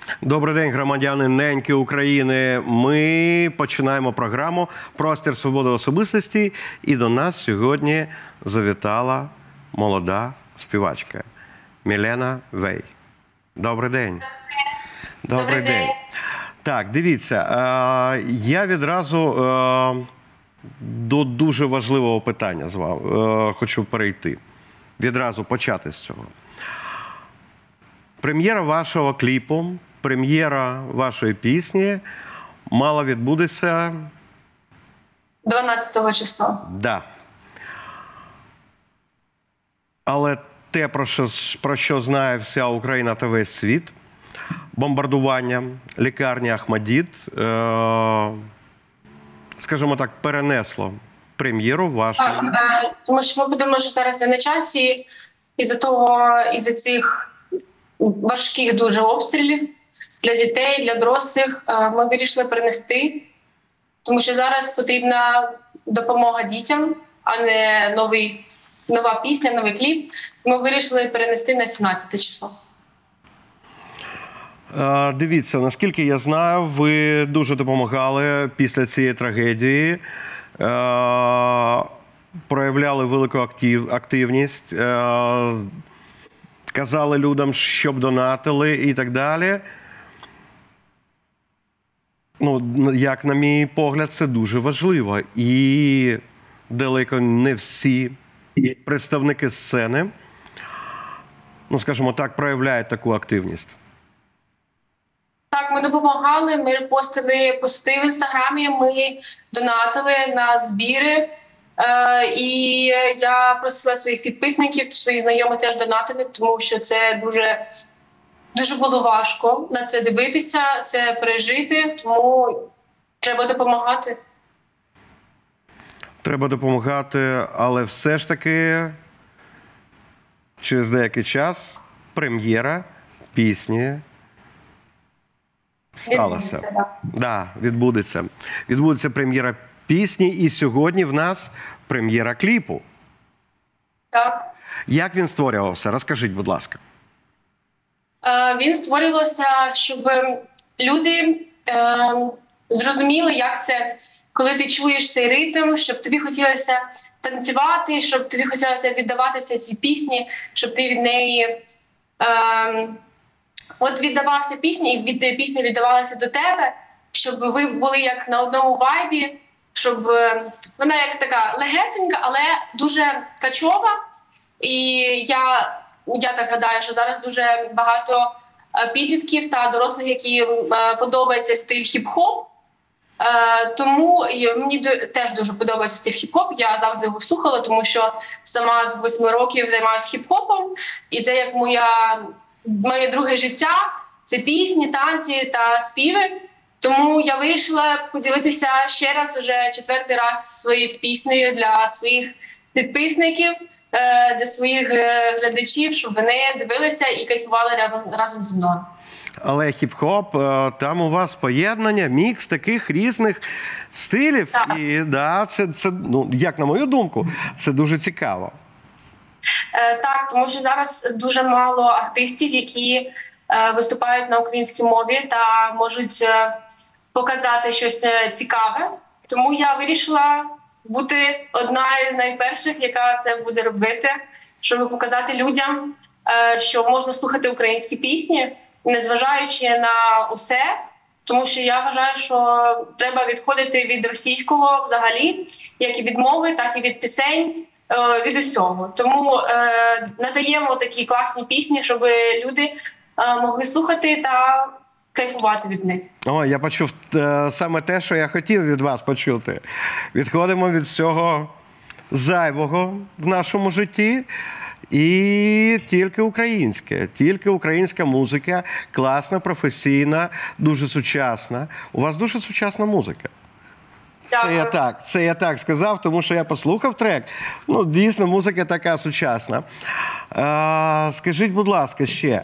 Добрий день, громадяни неньки України. Ми починаємо програму «Простір свободи особистості». І до нас сьогодні завітала молода співачка Мілена Вей. Добрий день. Добрий день. Так, дивіться, я відразу до дуже важливого питання з вами хочу перейти. Відразу почати з цього. Прем'єра вашого кліпу, прем'єра вашої пісні мала відбутися 12 числа. Так. Да. Але те, про що знає вся Україна та весь світ, бомбардування лікарні Ахмадіт, скажімо так, перенесло прем'єру вашої. Тому що ми подумали, що зараз не на часі, із-за цих важких дуже обстрілів для дітей, для дорослих, ми вирішили перенести, тому що зараз потрібна допомога дітям, а не нова пісня, новий кліп. Ми вирішили перенести на 17 число. Дивіться, наскільки я знаю, ви дуже допомагали після цієї трагедії, проявляли велику активність, казали людям, щоб донатили і так далі. Ну, як на мій погляд, це дуже важливо. І далеко не всі представники сцени, ну, скажімо так, проявляють таку активність. Так, ми допомагали, ми постили пости в Інстаграмі, ми донатили на збіри. І я просила своїх підписників, своїх знайомих теж донатили, тому що це дуже було важко на це дивитися, це пережити, тому треба допомагати. Треба допомагати, але все ж таки через деякий час прем'єра пісні сталося. Відбудеться. Відбудеться прем'єра пісні, і сьогодні в нас прем'єра кліпу. Так. Як він створювався? Розкажіть, будь ласка. Він створювався, щоб люди зрозуміли, як це, коли ти чуєш цей ритм, щоб тобі хотілося танцювати, щоб тобі хотілося віддаватися цій пісні, щоб ти від неї віддавався пісні, і пісня віддавалася до тебе, щоб ви були як на одному вайбі, щоб вона як така легесенька, але дуже качова. І я так гадаю, що зараз дуже багато підлітків та дорослих, які подобається стиль хіп-хоп. Тому мені теж дуже подобається стиль хіп-хоп. Я завжди його слухала, тому що сама з 8 років займаюся хіп-хопом. І це як моє друге життя. Це пісні, танці та співи. Тому я вирішила поділитися ще раз, уже 4-й раз своєю піснею для своїх підписників, для своїх глядачів, щоб вони дивилися і кайфували разом зі мною. Але хіп-хоп, там у вас поєднання, мікс таких різних стилів. Так. І це, ну, як на мою думку, це дуже цікаво. Так, тому що зараз дуже мало артистів, які виступають на українській мові та можуть показати щось цікаве. Тому я вирішила бути одна з найперших, яка це буде робити, щоб показати людям, що можна слухати українські пісні, незважаючи на усе. Тому що я вважаю, що треба відходити від російського взагалі, як і від мови, так і від пісень, від усього. Тому надаємо такі класні пісні, щоб люди могли слухати та кайфувати від них. О, я почув саме те, що я хотів від вас почути. Відходимо від всього зайвого в нашому житті. І тільки українська музика, класна, професійна, дуже сучасна. У вас дуже сучасна музика. Це я так сказав, тому що я послухав трек. Ну, дійсно, музика така сучасна. Скажіть, будь ласка, ще,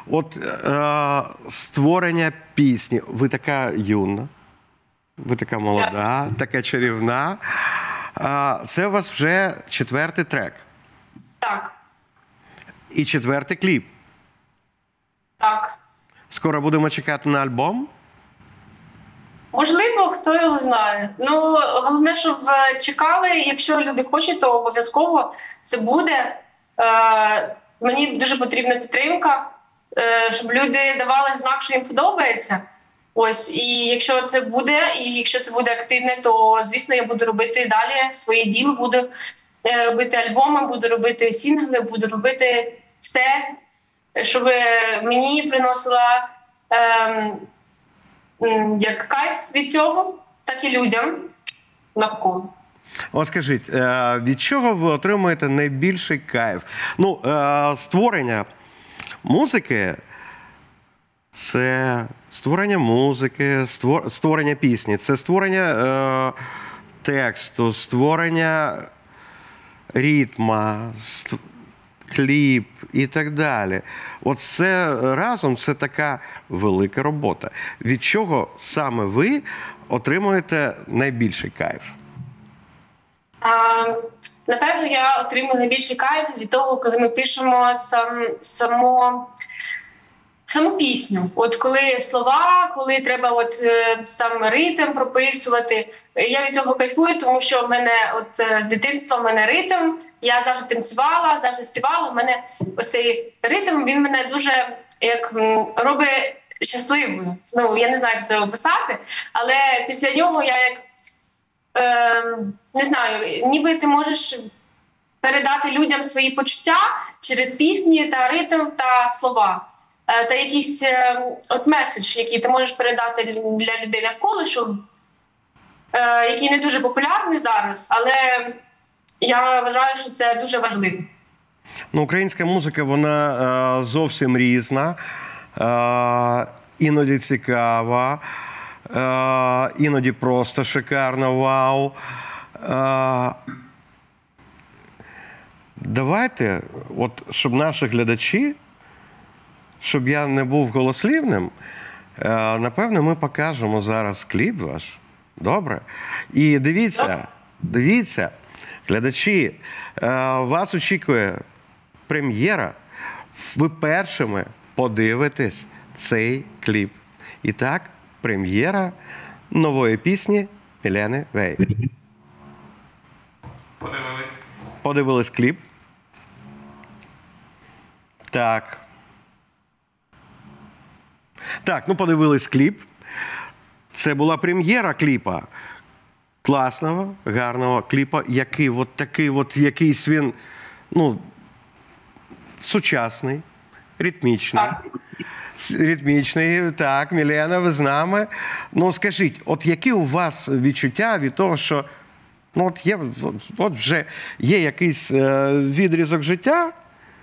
створення пісні. Ви така юна, ви така молода, така чарівна. Це у вас вже 4-й трек. Так. І 4-й кліп. Так. Скоро будемо чекати на альбом? Можливо, хто його знає. Ну, головне, щоб чекали. Якщо люди хочуть, то обов'язково це буде. Мені дуже потрібна підтримка, щоб люди давали знак, що їм подобається. Ось, і якщо це буде активне, то, звісно, я буду робити далі своє діло, буду робити альбоми, буду робити сінгли, буду робити все, щоб мені приносила як кайф від цього, так і людям навколо. От скажіть, від чого ви отримуєте найбільший кайф? Ну, створення музики – це створення музики, створення пісні, це створення тексту, створення ритма, кліп і так далі. От це разом, це така велика робота. Від чого саме ви отримуєте найбільший кайф? Напевно, я отримую найбільший кайф від того, коли ми пишемо саму пісню. От коли слова, коли треба сам ритм прописувати. Я від цього кайфую, тому що в мене з дитинства в мене ритм. Я завжди танцювала, завжди співала. У мене ось цей ритм, він мене дуже робить щасливою. Ну, я не знаю, як це описати, але після нього я не знаю, ніби ти можеш передати людям свої почуття через пісні та ритм та слова. Та якийсь меседж, який ти можеш передати для людей навколо, який не дуже популярний зараз, але я вважаю, що це дуже важливо. Ну, українська музика, вона зовсім різна, іноді цікава, іноді просто шикарна, вау. Давайте, щоб наші глядачі, щоб я не був голослівним, напевно, ми покажемо зараз кліп ваш. Добре? І дивіться, глядачі, вас очікує прем'єра. Ви першими подивитесь цей кліп. І так, прем'єра нової пісні Мілени Вей. Подивились кліп. Так, ну подивились кліп. Це була прем'єра кліпа. Класного, гарного кліпа, який такий якийсь він, сучасний, ритмічний. Так, Мілена, ви з нами. Ну, скажіть, які у вас відчуття від того, що вже є якийсь відрізок життя,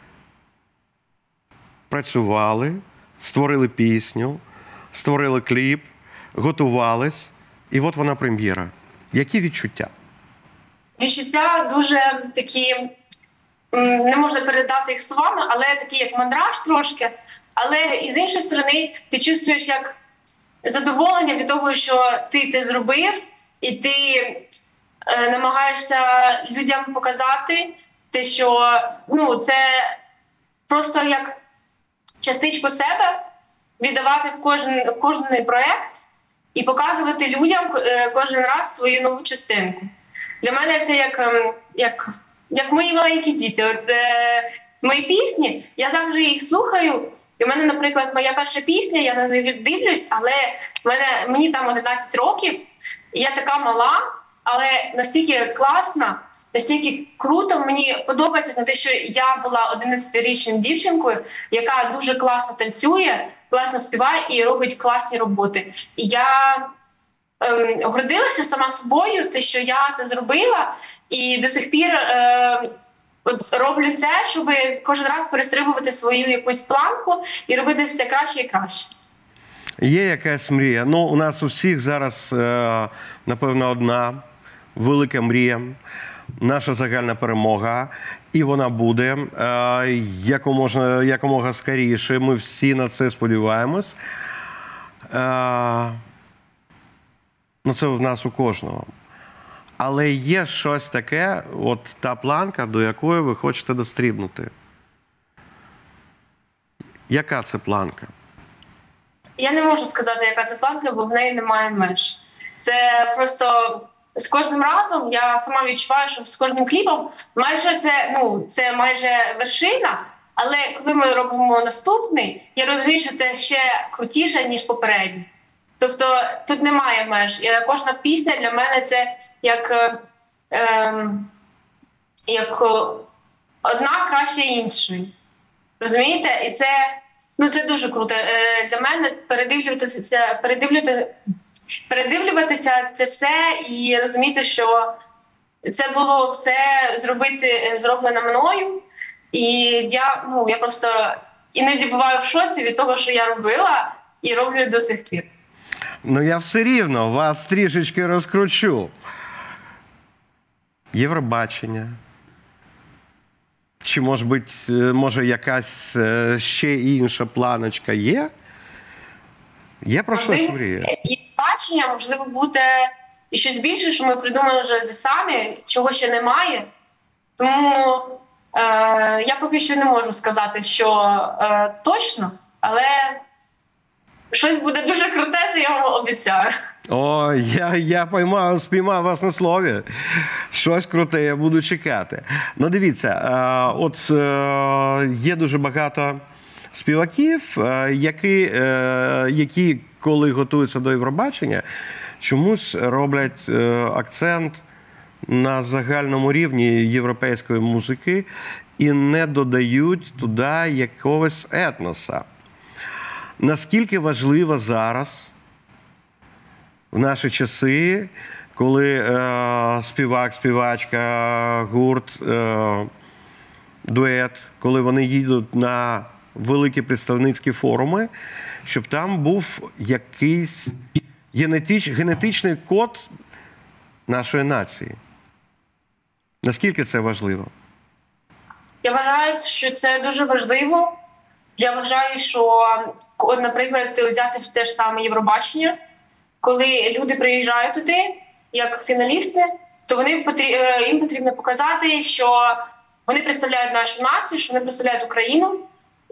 працювали, створили пісню, створили кліп, готувались, і от вона прем'єра. Які відчуття? Відчуття дуже такі, не можна передати їх словами, але такі як мандраж трошки. Але і з іншої сторони ти чувствуєш як задоволення від того, що ти це зробив, і ти намагаєшся людям показати те, що це просто як частичку себе віддавати в кожен проєкт і показувати людям кожен раз свою нову частинку. Для мене це як мої маленькі діти. Мої пісні, я завжди їх слухаю. І в мене, наприклад, моя перша пісня, я на неї дивлюсь, але мені там 11 років, і я така мала, але настільки класна, настільки круто, мені подобається на те, що я була 11-річною дівчинкою, яка дуже класно танцює, класно співає і робить класні роботи. І я гордилася сама собою, те, що я це зробила, і до сих пір роблю це, щоб кожен раз перестрибувати свою якусь планку і робити все краще і краще. Є якась мрія? У нас у всіх зараз, напевно, одна велика мрія, наша загальна перемога, і вона буде якомога скоріше. Ми всі на це сподіваємось. Це в нас у кожного. Але є щось таке, та планка, до якої ви хочете дострібнути. Яка це планка? Я не можу сказати, яка це планка, бо в неї немає меж. Це просто з кожним разом я сама відчуваю, що з кожним кліпом це майже вершина. Але коли ми робимо наступний, я розумію, що це ще крутіше, ніж попередній. Тобто тут немає меж. Кожна пісня для мене це як одна краще іншої. Розумієте? І це дуже круто. Для мене передивлюватися це все і розуміти, що це було все зроблено мною. І я просто іноді буваю в шоці від того, що я робила і роблю до сих пір. Ну, я все рівно вас трішечки розкручу. Євробачення. Чи, може якась ще інша планочка є? Є про щось мріє? Євробачення, можливо, буде і щось більше, що ми придумали вже самі, чого ще немає. Тому я поки що не можу сказати, що точно, але щось буде дуже круте, це я вам обіцяю. О, я спіймав вас на слові. Щось круте, я буду чекати. Ну, дивіться, є дуже багато співаків, які, коли готуються до Євробачення, чомусь роблять акцент на загальному рівні європейської музики і не додають туди якогось етноса. Наскільки важливо зараз, в наші часи, коли співак, співачка, гурт, дует, коли вони їдуть на великі представницькі форуми, щоб там був якийсь генетичний код нашої нації. Наскільки це важливо? Я вважаю, що це дуже важливо. Я вважаю, що, наприклад, взяти те ж саме Євробачення, коли люди приїжджають туди, як фіналісти, то їм потрібно показати, що вони представляють нашу націю, що вони представляють Україну,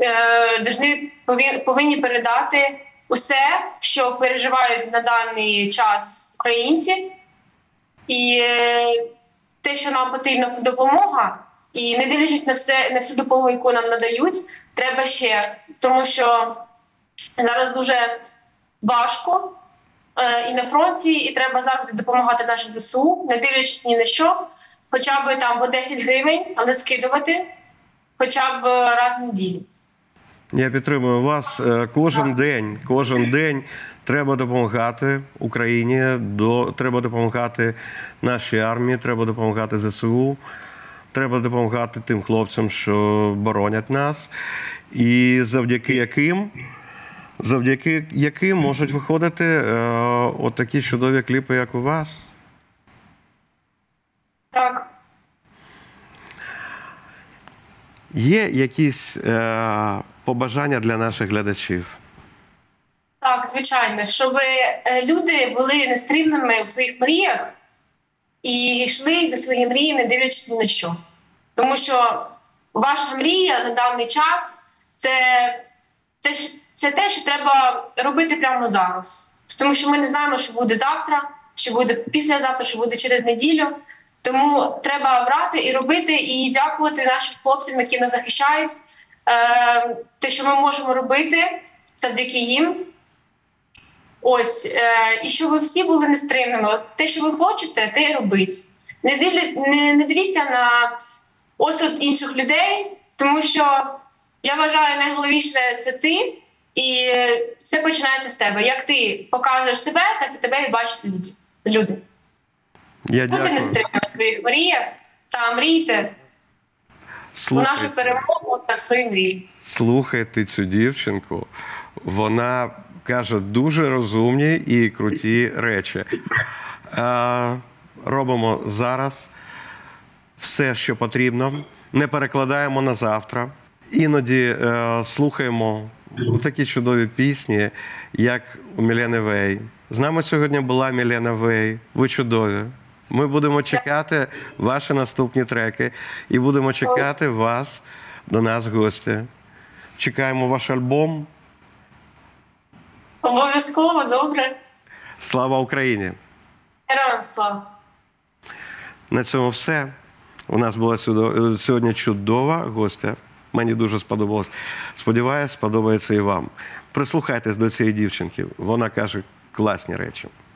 повинні передати усе, що переживають на даний час українці, і те, що нам потрібна допомога, і не дивлячись на всю допомогу, яку нам надають, треба ще, тому що зараз дуже важко і на фронті, і треба завжди допомагати нашим ДСУ, не дивлячись ні на що, хоча б там по 10 гривень, але скидувати хоча б раз в неділю. Я підтримую вас. Кожен день треба допомагати Україні, треба допомагати нашій армії, треба допомагати ЗСУ, треба допомагати тим хлопцям, що боронять нас, і завдяки яким можуть виходити такі чудові кліпи, як у вас. Так. Є якісь побажання для наших глядачів? Так, звичайно. Щоб люди були нестримними у своїх мріях і йшли до своєї мрії, не дивлячись ні на що. Тому що ваша мрія на даний час – це те, що треба робити прямо зараз. Тому що ми не знаємо, що буде завтра, що буде післязавтра, що буде через неділю. Тому треба брати і робити, і дякувати нашим хлопцям, які нас захищають. Те, що ми можемо робити завдяки їм. І щоб ви всі були нестримними. Те, що ви хочете, те й робіть. Не дивіться на осуд інших людей, тому що, я вважаю, найголовніше – це ти, і все починається з тебе. Як ти показуєш себе, так і тебе і бачать люди. Будьте нестримними в своїх мріях та мрійте у нашу перемогу та в свої мрії. Слухайте цю дівчинку. Вона каже дуже розумні і круті речі. Робимо зараз все, що потрібно. Не перекладаємо на завтра. Іноді слухаємо такі чудові пісні, як у Мілени Вей. З нами сьогодні була Мілена Вей. Ви чудові. Ми будемо чекати ваші наступні треки і будемо чекати вас до нас в гості. Чекаємо ваш альбом. Обов'язково, добре. Слава Україні! Героям слава! На цьому все. У нас була сьогодні чудова гостя. Мені дуже сподобалось. Сподіваюсь, сподобається і вам. Прислухайтесь до цієї дівчинки. Вона каже класні речі.